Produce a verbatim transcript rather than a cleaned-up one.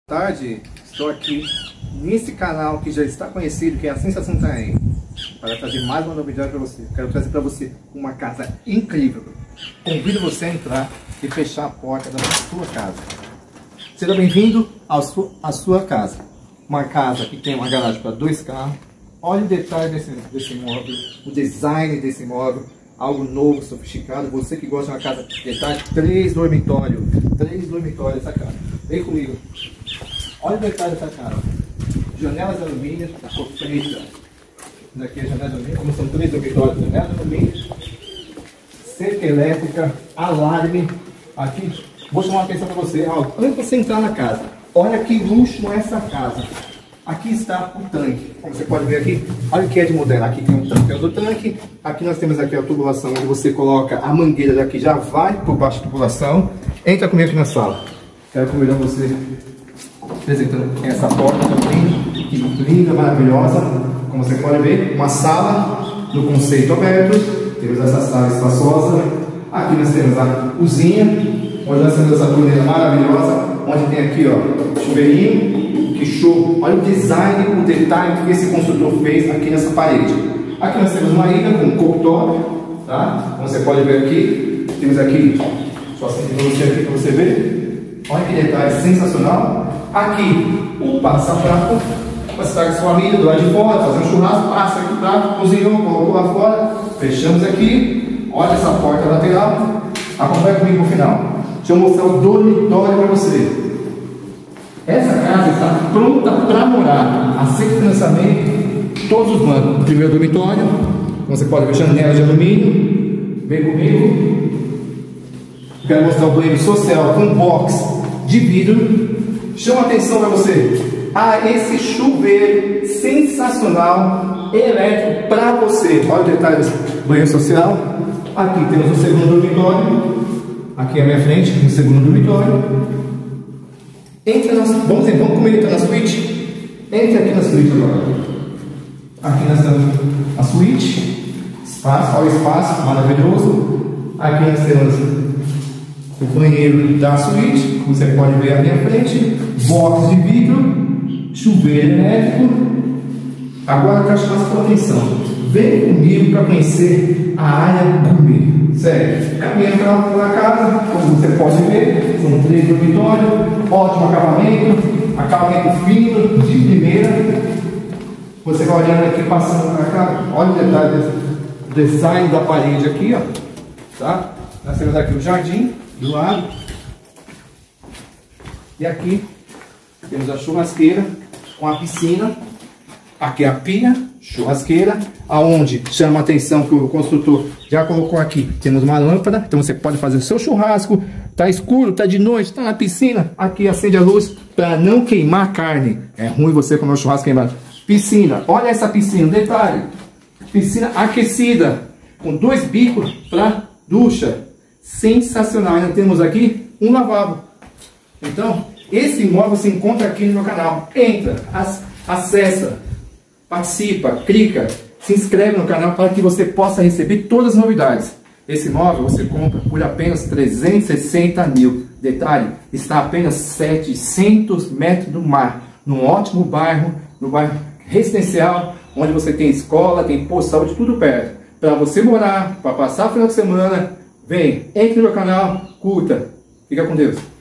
Boa tarde, estou aqui nesse canal que já está conhecido, que é a Sensação Itaém, para trazer mais uma novidade para você. Quero trazer para você uma casa incrível. Convido você a entrar e fechar a porta da sua casa. Seja bem-vindo à sua, à sua casa. Uma casa que tem uma garagem para dois carros. Olha o detalhe desse, desse imóvel, o design desse imóvel. Algo novo, sofisticado. Você que gosta de uma casa de detalhe, três dormitórios. Três dormitórios essa casa. Vem comigo. Olha o detalhe dessa casa. Janelas de alumínio, da cor preta. Daqui é janela de alumínio, como são três dormitórios, janela de alumínio. Cerca elétrica, alarme. Aqui, vou chamar a atenção para você. Ó, antes de você entrar na casa, olha que luxo essa casa. Aqui está o tanque, como você pode ver aqui, olha o que é de moderno. Aqui tem o tanque do tanque, aqui nós temos aqui a tubulação, onde você coloca a mangueira daqui, já vai por baixo da tubulação. Entra comigo aqui na sala. Quero convidar você, apresentando essa porta também, que linda, maravilhosa. Como você pode ver, uma sala no conceito aberto, temos essa sala espaçosa. Aqui nós temos a cozinha, onde nós temos essa torneira maravilhosa, onde tem aqui, ó, chuveirinho. Que show! Olha o design, o detalhe que esse construtor fez aqui nessa parede. Aqui nós temos uma ilha com um cooktop, tá? Como você pode ver aqui, temos aqui, só assim para você aqui para você ver. Olha que detalhe sensacional. Aqui o passa-prato, você está com sua família do lado de fora, fazendo um churrasco, passa aqui o prato, cozinhou, colocou lá fora, fechamos aqui. Olha essa porta lateral. Acompanhe comigo no final. Deixa eu mostrar o dormitório para você. Essa casa está pronta para morar. Aceita financiamento, todos os bancos. Primeiro dormitório, como você pode ver, janela de alumínio. Vem comigo. Quero mostrar o banheiro social com box de vidro. Chama atenção para você. Ah, esse chuveiro sensacional, elétrico para você. Olha o detalhe do banheiro social. Aqui temos o segundo dormitório. Aqui à minha frente, o segundo dormitório. Entra na, vamos, vamos comigo, entra na suíte. Entra aqui na suíte agora. Aqui nós temos a suíte. Espaço, olha o espaço, maravilhoso. Aqui nós temos o banheiro da suíte, como você pode ver à minha frente. Box de vidro, chuveiro elétrico. Agora eu quero chamar a sua atenção. Vem comigo para conhecer a área gourmet. Sério, caminhando pela casa, como você pode ver, são três dormitórios, ótimo acabamento, acabamento fino, de primeira. Você vai olhando aqui, passando para cá, olha o detalhe desse design da parede aqui, ó, tá? Nós temos aqui o jardim do lado, e aqui temos a churrasqueira com a piscina. Aqui a pia, churrasqueira, aonde chama a atenção que o construtor já colocou aqui. Temos uma lâmpada, então você pode fazer o seu churrasco. Tá escuro, tá de noite, tá na piscina. Aqui acende a luz para não queimar a carne. É ruim você comer o churrasco queimado. Piscina, olha essa piscina, detalhe. Piscina aquecida, com dois bicos para ducha. Sensacional. Ainda temos aqui um lavabo. Então, esse imóvel se encontra aqui no meu canal. Entra, acessa. Participa, clica, se inscreve no canal para que você possa receber todas as novidades. Esse imóvel você compra por apenas trezentos e sessenta mil. Detalhe, está a apenas setecentos metros do mar, num ótimo bairro, no bairro residencial, onde você tem escola, tem posto de saúde, tudo perto. Para você morar, para passar o final de semana, vem, entre no meu canal, curta. Fica com Deus.